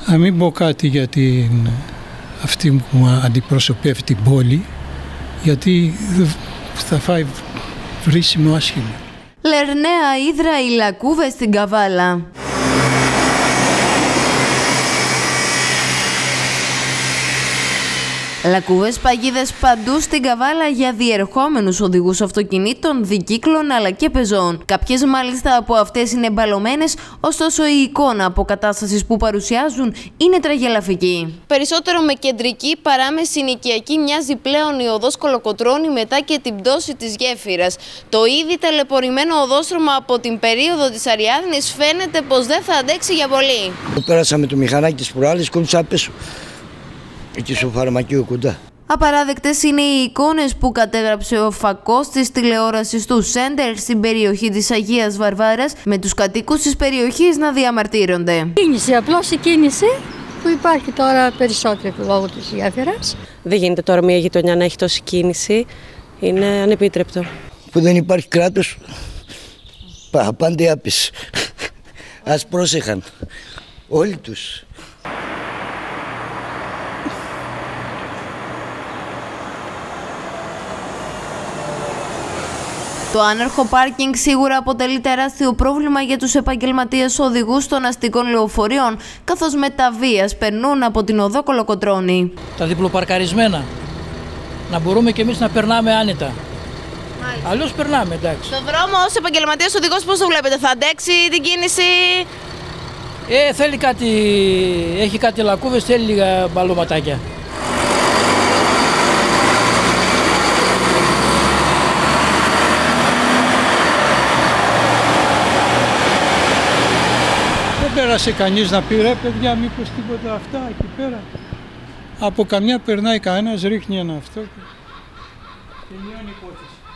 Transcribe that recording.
Να μην πω κάτι για αυτή που αντιπροσωπεύει την πόλη, γιατί θα φάει βρίσιμο άσχημο. Λερναία Ύδρα, οι Λακκούβες στην Καβάλα. Λακκούβες παγίδες παντού στην Καβάλα για διερχόμενους οδηγούς αυτοκινήτων, δικύκλων αλλά και πεζών. Κάποιες μάλιστα από αυτές είναι μπαλωμένες, ωστόσο η εικόνα αποκατάστασης που παρουσιάζουν είναι τραγελαφική. Περισσότερο με κεντρική παρά με συνοικιακή μοιάζει πλέον η οδός Κολοκοτρώνη μετά και την πτώση της γέφυρας. Το ήδη ταλαιπωρημένο οδόστρωμα από την περίοδο της Αριάδνης φαίνεται πως δεν θα αντέξει για πολύ. Πέρασα με το μηχανάκι της προάλλης, κόντουσα απ' έσω. Εκεί στο φαρμακείο κοντά. Απαράδεκτες είναι οι εικόνες που κατέγραψε ο φακός της τηλεόρασης του Σέντερ στην περιοχή της Αγίας Βαρβάρας, με τους κατοίκους της περιοχής να διαμαρτύρονται. Κίνηση, απλώς η κίνηση που υπάρχει τώρα περισσότερη λόγω της γέφυρας. Δεν γίνεται τώρα μια γειτονιά να έχει τόση κίνηση, είναι ανεπίτρεπτο. Που δεν υπάρχει κράτος, πάντα άπης. Ας πρόσεχαν όλοι τους. Το άνερχο πάρκινγκ σίγουρα αποτελεί τεράστιο πρόβλημα για τους επαγγελματίες οδηγούς των αστικών λεωφορείων, καθώς με τα βίας περνούν από την οδό Κολοκοτρώνη. Τα διπλοπαρκαρισμένα, να μπορούμε κι εμείς να περνάμε άνετα. Αλλιώς περνάμε, εντάξει. Το δρόμο ως επαγγελματίας οδηγός πώς το βλέπετε, θα αντέξει την κίνηση? Θέλει κάτι, έχει κάτι λακκούβες, θέλει λίγα μπαλωματάκια. Πέρασε κανείς να πει ρε παιδιά μήπως τίποτα αυτά εκεί πέρα. Από καμιά περνάει κανένας, ρίχνει ένα αυτό και τελειώνει η υπόθεση.